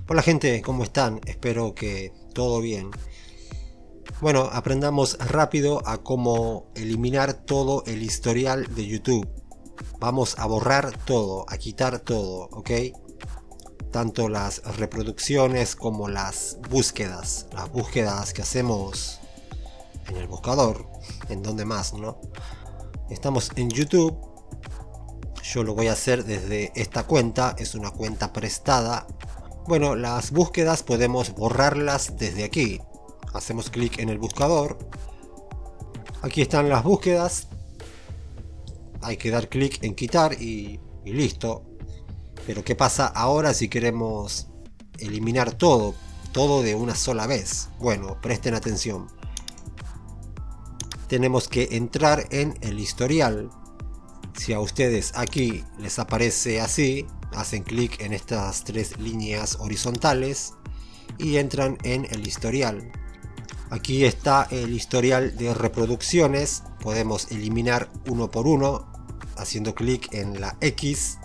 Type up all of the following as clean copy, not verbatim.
Hola gente, ¿cómo están? Espero que todo bien. Bueno, aprendamos rápido a cómo eliminar todo el historial de YouTube. Vamos a borrar todo, a quitar todo, ¿ok? Tanto las reproducciones como las búsquedas. Las búsquedas que hacemos en el buscador, en donde más, ¿no? Estamos en YouTube. Yo lo voy a hacer desde esta cuenta, es una cuenta prestada. Bueno, las búsquedas podemos borrarlas desde aquí. Hacemos clic en el buscador. Aquí están las búsquedas. Hay que dar clic en quitar y listo. Pero ¿qué pasa ahora si queremos eliminar todo? Todo de una sola vez. Bueno, presten atención. Tenemos que entrar en el historial. Si a ustedes aquí les aparece así, hacen clic en estas tres líneas horizontales y entran en el historial. Aquí está el historial de reproducciones. Podemos eliminar uno por uno haciendo clic en la X.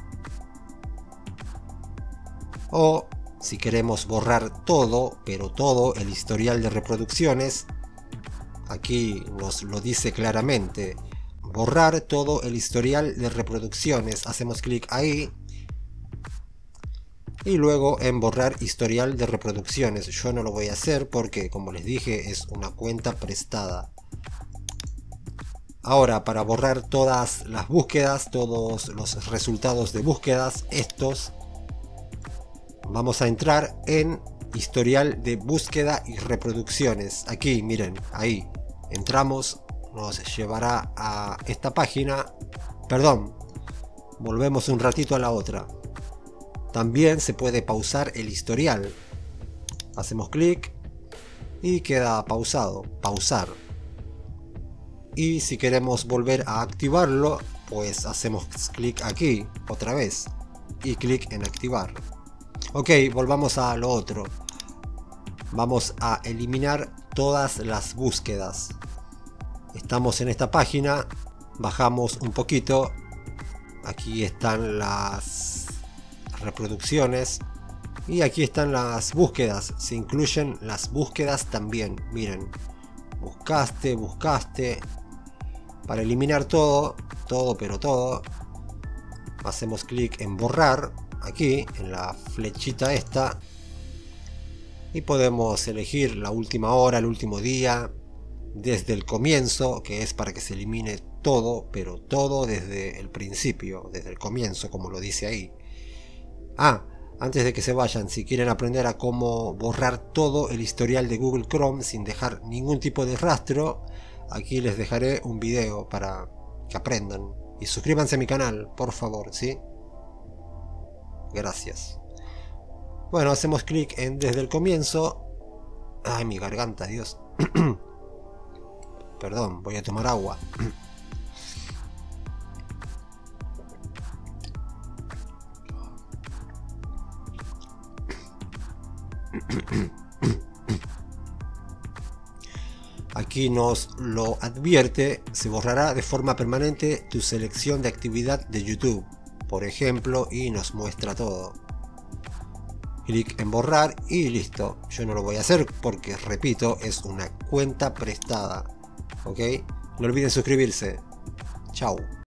O si queremos borrar todo, pero todo el historial de reproducciones, aquí nos lo dice claramente. Borrar todo el historial de reproducciones. Hacemos clic ahí. Y luego en borrar historial de reproducciones. Yo no lo voy a hacer porque, como les dije, es una cuenta prestada. Ahora, para borrar todas las búsquedas, todos los resultados de búsquedas, estos, vamos a entrar en historial de búsqueda y reproducciones. Aquí, miren, ahí. Entramos. Nos llevará a esta página. Perdón, volvemos un ratito a la otra. También se puede pausar el historial. Hacemos clic y queda pausado. Pausar. Y si queremos volver a activarlo, pues hacemos clic aquí otra vez y clic en activar. Ok, volvamos a lo otro. Vamos a eliminar todas las búsquedas. Estamos en esta página, bajamos un poquito, aquí están las reproducciones y aquí están las búsquedas, se incluyen las búsquedas también, miren, buscaste, para eliminar todo, pero todo, hacemos clic en borrar, aquí en la flechita esta, y podemos elegir la última hora, el último día, desde el comienzo, que es para que se elimine todo, pero todo desde el principio, desde el comienzo, como lo dice ahí. Antes de que se vayan, si quieren aprender a cómo borrar todo el historial de Google Chrome sin dejar ningún tipo de rastro, aquí les dejaré un video para que aprendan. Y suscríbanse a mi canal, por favor, ¿sí? Gracias. Bueno, hacemos clic en desde el comienzo. Ay, mi garganta, Dios. Perdón, voy a tomar agua. Aquí nos lo advierte, se borrará de forma permanente tu selección de actividad de YouTube, por ejemplo, y nos muestra todo. Clic en borrar y listo. Yo no lo voy a hacer porque, repito, es una cuenta prestada. ¿Ok? No olviden suscribirse. Chao.